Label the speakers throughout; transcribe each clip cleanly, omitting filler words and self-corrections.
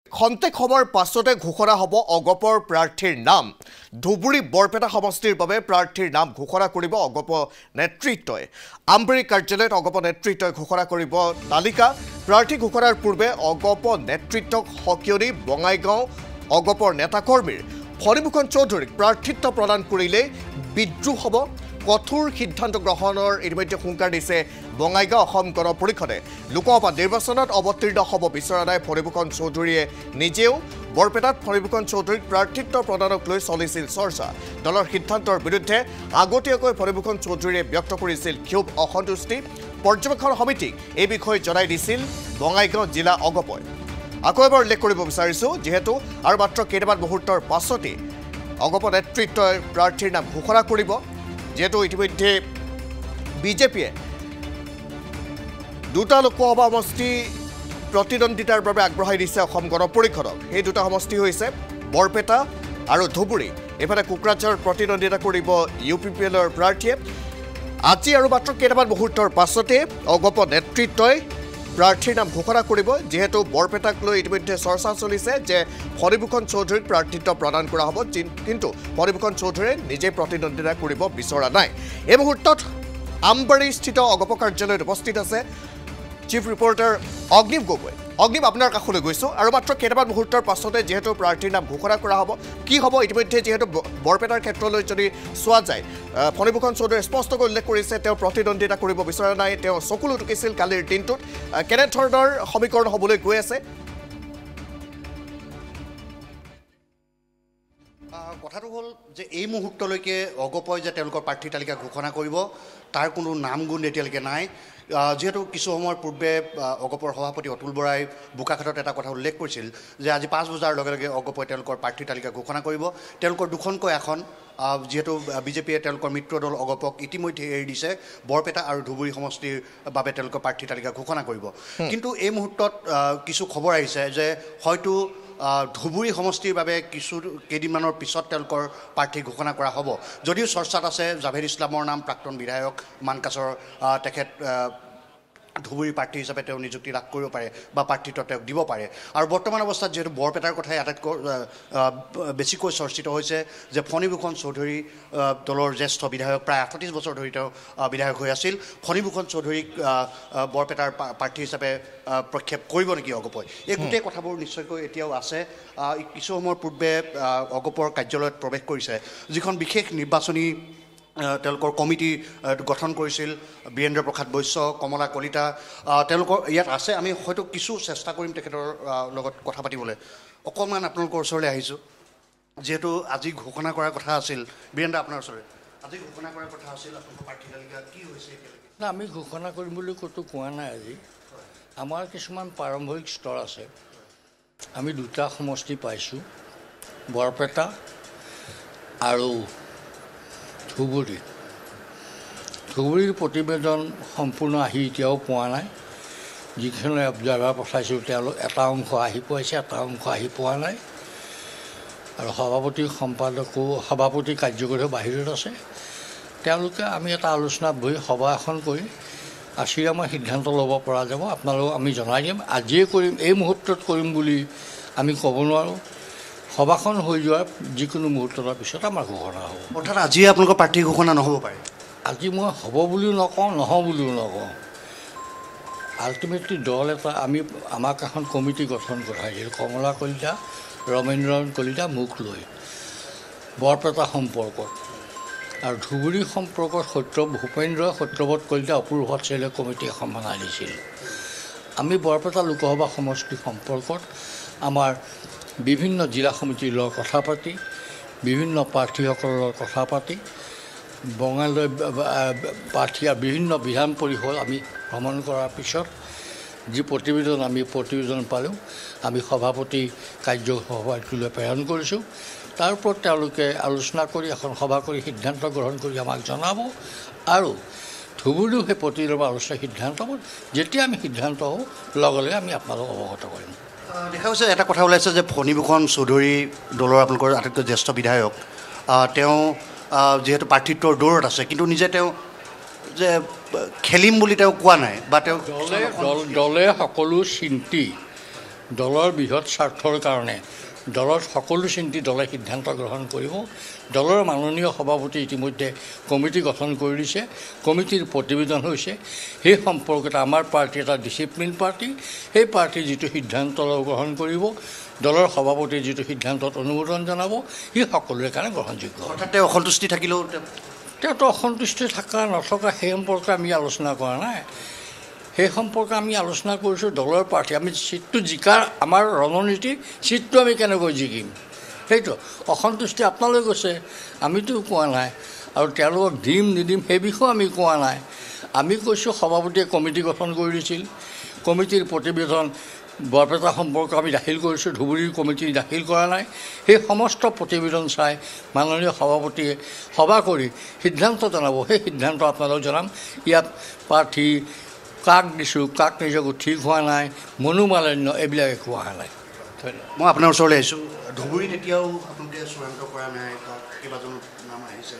Speaker 1: খন্তেক সময়ৰ পাছতে ঘোষণা হ'ব অগপৰ প্ৰাৰ্থীৰ নাম ধুবুৰী বৰপেটা সমষ্টিৰ বাবে প্ৰাৰ্থীৰ নাম ঘোষণা কৰিব অগপ নেতৃত্বই আমবাৰী কাৰ্যালয়ত অগপ নেতৃত্বই ঘোষণা কৰিব তালিকা প্ৰাৰ্থী ঘোষণাৰ পূৰ্বে অগপ নেতৃত্বক হকিয়নি বঙাইগাঁও অগপৰ নেতাকৰ্মীৰ ফণীভূষণ চৌধুৰীক প্ৰাৰ্থিত্ব প্ৰদান কৰিলে বিদ্ৰোহ হ'ব কঠোৰ সিদ্ধান্ত গ্ৰহণৰ ইতিমধ্যে হুংকাৰ দিছে বঙাইগাঁও অসম গণ পৰিষদে লোকসভা নিৰ্বাচনত অৱতীৰ্ণ হ'ব বিচৰা নাই ফণীভূষণ চৌধুৰীয়ে নিজেও বৰপেটাত ফণীভূষণ চৌধুৰীক প্ৰাৰ্থিত্ব প্ৰদানক লৈ চলিছিল চৰ্চা দলৰ সিদ্ধান্তৰ বিৰুদ্ধে আগতীয়াকৈ ফণীভূষণ চৌধুৰীয়ে ব্যক্ত কৰিছিল ক্ষোভ অসন্তুষ্টি পৰ্যবেক্ষণ সমিতিক এই বিষয়ে জনাই দিছিল বঙাইগাঁও জিলা অগপই আকৌ এবাৰ উল্লেখ কৰিব বিচাৰিছোঁ যিহেতু আৰু মাত্ৰ কেইটামান মুহূৰ্তৰ পাছতে অগপ নেতৃত্বই প্ৰাৰ্থীৰ নাম ঘোষণা কৰিব যেহেতু ইতিমধ্যে বিজেপিয়ে দুটা লোকসভা সমষ্টি প্ৰতিদ্বন্দ্বিতাৰ বাবে আগবঢ়াই দিছে অসম গণ পৰিষদক এই দুটা সমষ্টি হৈছে বৰপেটা আৰু ধুবুৰী এফালে কোকৰাঝাৰ প্ৰতিদ্বন্দ্বিতা কৰিব UPPLৰ প্ৰাৰ্থীয়ে আজি আৰু মাত্ৰ কেইটামান মুহূৰ্তৰ পাছতে অগপ নেতৃত্বই প্ৰাৰ্থীৰ নাম ঘোষণা কৰিব যেহেতু বৰপেটাক লৈ ইতিমধ্যে চৰ্চা চলিছে যে ফণীভূষণ চৌধুৰীক প্ৰাৰ্থিত্ব প্ৰদান কৰা হ'ব কিন্তু ফণীভূষণ চৌধুৰীয়ে নিজে প্ৰতিদ্বন্দ্বিতা কৰিব বিচৰা নাই এই মুহূৰ্তত আমবাৰীস্থিত অগপ কাৰ্যালয়ত উপস্থিত আছে চিফ ৰিপৰ্টাৰ অগ্নিম গগৈ অগ্নিম আপোনাৰ কাষলৈ গৈছোঁ আৰু মাত্ৰ কেইটামান মুহূৰ্তৰ পাছতে যিহেতু প্ৰাৰ্থীৰ নাম ঘোষণা কৰা হ'ব কি হ'ব ইতিমধ্যে যিহেতু বৰপেটাৰ ক্ষেত্ৰলৈ যদি চোৱা যায় ফণীভূষণ চৌধুৰীয়ে স্পষ্টকৈ উল্লেখ কৰিছে তেওঁ প্ৰতিদ্বন্দ্বিতা কৰিব বিচৰা নাই তেওঁ চকুলো টুকিছিল কালিৰ দিনটোত কেনেধৰণৰ সমীকৰণ হ'বলৈ গৈ আছে
Speaker 2: কথাটো হ'ল যে এই মুহূৰ্তলৈকে অগপই যে তেওঁলোকৰ প্ৰাৰ্থী তালিকা ঘোষণা কৰিব তাৰ কোনো নামগুণ এতিয়ালৈকে নাই যেহেতু কিছু সময়ৰ পূৰ্বে অগপৰ সভাপতি অতুল বৰাই বোকাখাটত এটা কথা উল্লেখ কৰিছিল যে আজি 5 বজাৰ লগে লগে অগপই তেওঁলোকৰ প্ৰাৰ্থী তালিকা ঘোষণা কৰিব তেওঁলোকৰ দুখনকৈ এখন যেহেতু বিজেপিয়ে তেওঁলোকৰ মিত্ৰ দল অগপক ইতিমধ্যে এৰি দিছে বৰপেটা আৰু ধুবুৰী সমষ্টিৰ বাবে তেওঁলোকৰ প্ৰাৰ্থী তালিকা ঘোষণা কৰিব কিন্তু এই মুহূৰ্তত কিছু খবৰ আহিছে যে হয়তো ধুবুৰী সমষ্টিৰ বাবে কিছু কেইদিনমানৰ পিছত তেওঁলোকৰ প্ৰাৰ্থী ঘোষণা কৰা হ'ব যদিও চৰ্চাত আছে জাভেদ ইছলামৰ নাম প্ৰাক্তন বিধায়ক মানকাছৰ তেখেত ধুবুৰী প্ৰাৰ্থী হিচাপে তেওঁ নিযুক্তি লাভ কৰিব পাৰে বা প্ৰাৰ্থিত্ব তেওঁক দিব পাৰে আৰু বৰ্তমান অৱস্থাত যিহেতু বৰপেটাৰ কথাই আটাইতকৈ বেছিকৈ চৰ্চিত হৈছে যে ফণীভূষণ চৌধুৰী দলৰ জ্যেষ্ঠ বিধায়ক প্ৰায় 38 বছৰ ধৰি তেওঁ বিধায়ক হৈ আছিল ফণীভূষণ চৌধুৰীক বৰপেটাৰ প্ৰাৰ্থী হিচাপে প্ৰক্ষেপ কৰিব নেকি অগপই এই গোটেই কথাবোৰ নিশ্চয়কৈ এতিয়াও আছে কিছু সময়ৰ পূৰ্বে অগপৰ কাৰ্যালয়ত প্ৰৱেশ কৰিছে যিখন বিশেষ নিৰ্বাচনী তেওঁলোকৰ কমিটি গঠন কৰিছিল বীৰেন্দ্ৰ প্ৰসাদ বৈশ্য কমলা কলিতা তেওঁলোকৰ ইয়াত আছে আমি হয়তো কিছু চেষ্টা কৰিম তেখেতৰ লগত কথা পাতিবলৈ অকণমান আপোনালোকৰ ওচৰলৈ আহিছোঁ যেহেতু আজি ঘোষণা কৰাৰ কথা আছিল বীৰেন্দ্ৰ আপোনাৰ ওচৰলৈ আজি ঘোষণা কৰাৰ কথা আছিল আপোনালোকৰ প্ৰাৰ্থী তালিকা কি হৈছে
Speaker 3: না আমি ঘোষণা কৰিম বুলি ক'তো কোৱা নাই আজি আমাৰ কিছুমান প্ৰাৰম্ভিক স্তৰ আছে আমি দুটা সমষ্টি পাইছোঁ বৰপেটা আৰু ধুবুৰীৰ প্ৰতিবেদন সম্পূৰ্ণ আহি এতিয়াও পোৱা নাই যিখনে অবজাৰ্ভাৰ পঠাইছোঁ তেওঁলোক এটা অংশ আহি পাইছে এটা অংশ আহি পোৱা নাই আৰু সভাপতি কাৰ্যকৰী বাহিৰত আছে তেওঁলোকে আমি এটা আলোচনাত বহি সভা এখন কৰি আশীৰামৰ সিদ্ধান্ত ল'ব পৰা যাব আপোনালোকক আমি জনাই দিম আজিয়ে কৰিম এই মুহূৰ্তত কৰিম বুলি আমি ক'ব নোৱাৰোঁ সভাখন হৈ যোৱাৰ যিকোনো মুহূৰ্তৰ পিছত আমাৰ ঘোষণা হ'ব
Speaker 2: অৰ্থাৎ আজিয়ে আপোনালোকৰ প্ৰাৰ্থী ঘোষণা নহ'ব পাৰে
Speaker 3: আজি মই হ'ব বুলিও নকওঁ নহওঁ বুলিও নকওঁ আল্টিমেটলি দল এটা আমাক এখন কমিটি গঠন কৰাইছিল কমলা কলিতা ৰমেন্দ্ৰন কলিতা মোক লৈ বৰপেটা সম্পৰ্কত আৰু ধুবুৰী সম্পৰ্কত ভূপেন্দ্ৰ সত্যব্ৰত কলিতা অপূৰ্ব চেলে কমিটি এখন বনাই দিছিল আমি বৰপেটা লোকসভা সমষ্টি সম্পৰ্কত আমাৰ বিভিন্ন জিলা সমিতিৰ লগত কথা পাতি বিভিন্ন প্ৰাৰ্থীসকলৰ লগত কথা পাতি বঙাইলৈ প্ৰাৰ্থী আৰু বিভিন্ন বিধান পৰিষদ আমি ভ্ৰমণ কৰাৰ পিছত যি প্ৰতিবেদন পালোঁ আমি সভাপতি কাৰ্যসভালৈ প্ৰেৰণ কৰিছোঁ তাৰ ওপৰত তেওঁলোকে আলোচনা কৰি এখন সভা কৰি সিদ্ধান্ত গ্ৰহণ কৰি আমাক জনাব আৰু ধুবুৰীও সেই প্ৰতিবেদনৰ আলোচনা সিদ্ধান্ত হ'ব যেতিয়া আমি সিদ্ধান্ত হওঁ লগে লগে আমি আপোনালোকক অৱগত কৰিম
Speaker 2: দেখা গৈছে এটা কথা ওলাইছে যে ফণীভূষণ চৌধুৰী দলৰ আপোনালোকৰ আটাইতকৈ জ্যেষ্ঠ বিধায়ক তেওঁ যেহেতু প্ৰাৰ্থিত্বৰ দৌৰত আছে কিন্তু নিজে তেওঁ যে খেলিম বুলি তেওঁ কোৱা নাই বা তেওঁ
Speaker 3: দলে সকলো চিন্তি দলৰ বৃহৎ স্বাৰ্থৰ কাৰণে দলৰ সকলো চিন্তি দলে সিদ্ধান্ত গ্ৰহণ কৰিব দলৰ মাননীয় সভাপতি ইতিমধ্যে কমিটি গঠন কৰি দিছে কমিটিৰ প্ৰতিবেদন হৈছে সেই সম্পৰ্কত আমাৰ পাৰ্টি এটা ডিসিপ্লিন পাৰ্টি সেই পাৰ্টি যেটো সিদ্ধান্ত গ্ৰহণ কৰিব দলৰ সভাপতি যেটো সিদ্ধান্তত অনুমোদন জনাব ই সকলোৰে কাৰণে গ্ৰহণযোগ্য
Speaker 2: অৰ্থাৎ অসন্তুষ্টি থাকিলেও
Speaker 3: তেওঁতো অসন্তুষ্টি থকা নথকা সেই সম্পৰ্কে আমি আলোচনা কৰা নাই সেই সম্পৰ্কে আমি আলোচনা কৰিছোঁ দলৰ প্ৰাৰ্থী আমি সিটটো জিকাৰ আমাৰ ৰণনীতি সিটটো আমি কেনেকৈ জিকিম সেইটো অসন্তুষ্টি আপোনালৈ কৈছে আমিতো কোৱা নাই আৰু তেওঁলোকক দিম নিদিম সেই বিষয়ে আমি কোৱা নাই আমি কৈছোঁ সভাপতিয়ে কমিটি গঠন কৰি দিছিল কমিটিৰ প্ৰতিবেদন বৰপেটা সম্পৰ্ক আমি দাখিল কৰিছোঁ ধুবুৰীৰ কমিটি দাখিল কৰা নাই সেই সমস্ত প্ৰতিবেদন চাই মাননীয় সভাপতিয়ে সভা কৰি সিদ্ধান্ত জনাব সেই সিদ্ধান্ত আপোনালোক জনাম ইয়াত প্ৰাৰ্থী কাক দিছোঁ কাক নিজকো ঠিক হোৱা নাই মনোমালিন্য এইবিলাক একো অহা নাই
Speaker 2: মই আপোনাৰ ওচৰলৈ আহিছোঁ ধুবুৰীত এতিয়াও আপোনালোকে চূড়ান্ত কৰা নাই কেইবাজনো নাম আহিছে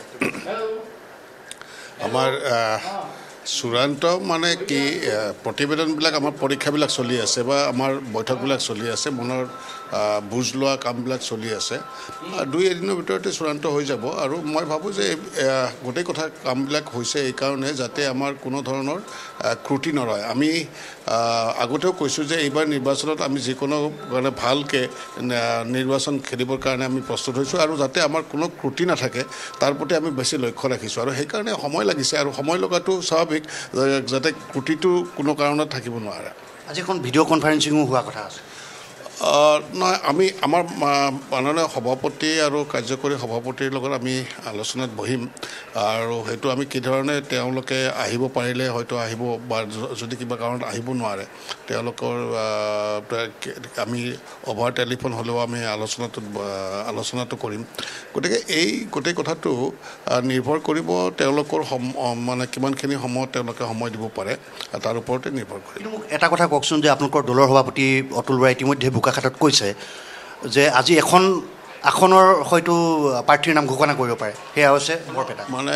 Speaker 4: আমাৰ চূড়ান্ত মানে কি প্ৰতিবেদনবিলাক আমাৰ পৰীক্ষাবিলাক চলি আছে বা আমাৰ বৈঠকবিলাক চলি আছে মনৰ বুজ লোৱা কামবিলাক চলি আছে 2 এদিনৰ ভিতৰতে চূড়ান্ত হৈ যাব আৰু মই ভাবোঁ যে গোটেই কথা কামবিলাক হৈছে এই কাৰণে যাতে আমাৰ কোনো ধৰণৰ ক্ৰুটি নৰয় আমি আগতেও কৈছোঁ যে এইবাৰ নিৰ্বাচনত আমি যিকোনো মানে ভালকৈ নিৰ্বাচন খেলিবৰ কাৰণে আমি প্ৰস্তুত হৈছোঁ আৰু যাতে আমাৰ কোনো ক্ৰুটি নাথাকে তাৰ প্ৰতি আমি বেছি লক্ষ্য ৰাখিছোঁ আৰু সেইকাৰণে সময় লাগিছে আৰু সময় লগাটো স্বাভাৱিক যাতে ক্ৰুটিটো কোনো কাৰণত থাকিব নোৱাৰে
Speaker 2: আজি এখন ভিডিঅ' কনফাৰেন্সিঙো হোৱা কথা আছে
Speaker 4: নহয় আমি আমাৰ মাননীয় সভাপতি আৰু কাৰ্যকৰী সভাপতিৰ লগত আমি আলোচনাত বহিম আৰু সেইটো আমি কি ধৰণে তেওঁলোকে আহিব পাৰিলে হয়তো আহিব বা যদি কিবা কাৰণত আহিব নোৱাৰে তেওঁলোকৰ আমি অভাৰ টেলিফোন হ'লেও আমি আলোচনাটো কৰিম গতিকে এই গোটেই কথাটো নিৰ্ভৰ কৰিব তেওঁলোকৰ মানে কিমানখিনি সময়ত তেওঁলোকে সময় দিব পাৰে তাৰ ওপৰতে নিৰ্ভৰ কৰিব
Speaker 2: মোক এটা কথা কওকচোন যে আপোনালোকৰ দলৰ সভাপতি অতুল বৰাই ইতিমধ্যে বোকাখাটত কৈছে যে আজি এখন আসনৰ হয়তো প্ৰাৰ্থীৰ নাম ঘোষণা কৰিব পাৰে সেয়া হৈছে বৰপেটা
Speaker 4: মানে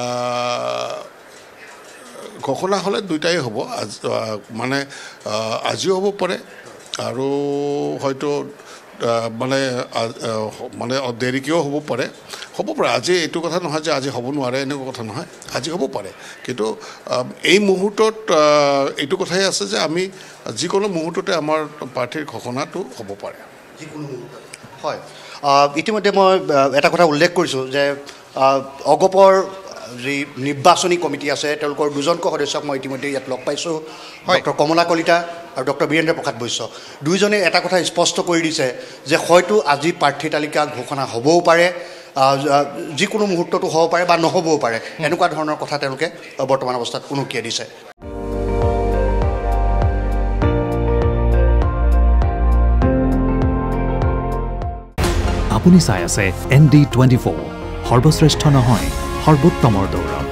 Speaker 4: ঘোষণা হ'লে দুইটাই হ'ব মানে আজিও হ'ব পাৰে আৰু হয়তো মানে দেৰিকেও হ'ব পাৰে আজি এইটো কথা নহয় যে আজি হ'ব নোৱাৰে এনেকুৱা কথা নহয় আজি হ'ব পাৰে কিন্তু এই মুহূৰ্তত এইটো কথাই আছে যে আমি যিকোনো মুহূৰ্ততে আমাৰ প্ৰাৰ্থীৰ ঘোষণাটো হ'ব পাৰে
Speaker 2: যিকোনো মুহূৰ্তত হয় ইতিমধ্যে মই এটা কথা উল্লেখ কৰিছোঁ যে অগপৰ যি নিৰ্বাচনী কমিটি আছে তেওঁলোকৰ দুজনকৈ সদস্যক মই ইতিমধ্যে ইয়াত লগ পাইছোঁ ডক্টৰ কমলা কলিতা আৰু ডক্টৰ বীৰেন্দ্ৰ প্ৰসাদ বৈশ্য দুইজনে এটা কথা স্পষ্ট কৰি দিছে যে হয়তো আজি প্ৰাৰ্থী তালিকা ঘোষণা হ'বও পাৰে যিকোনো মুহূৰ্ততো হ'ব পাৰে বা নহ'বও পাৰে এনেকুৱা ধৰণৰ কথা তেওঁলোকে বৰ্তমান অৱস্থাত উনুকিয়াই দিছে
Speaker 5: আপুনি চাই আছে ND24 সৰ্বশ্ৰেষ্ঠ নহয় সৰ্বোত্তমৰ দৌৰ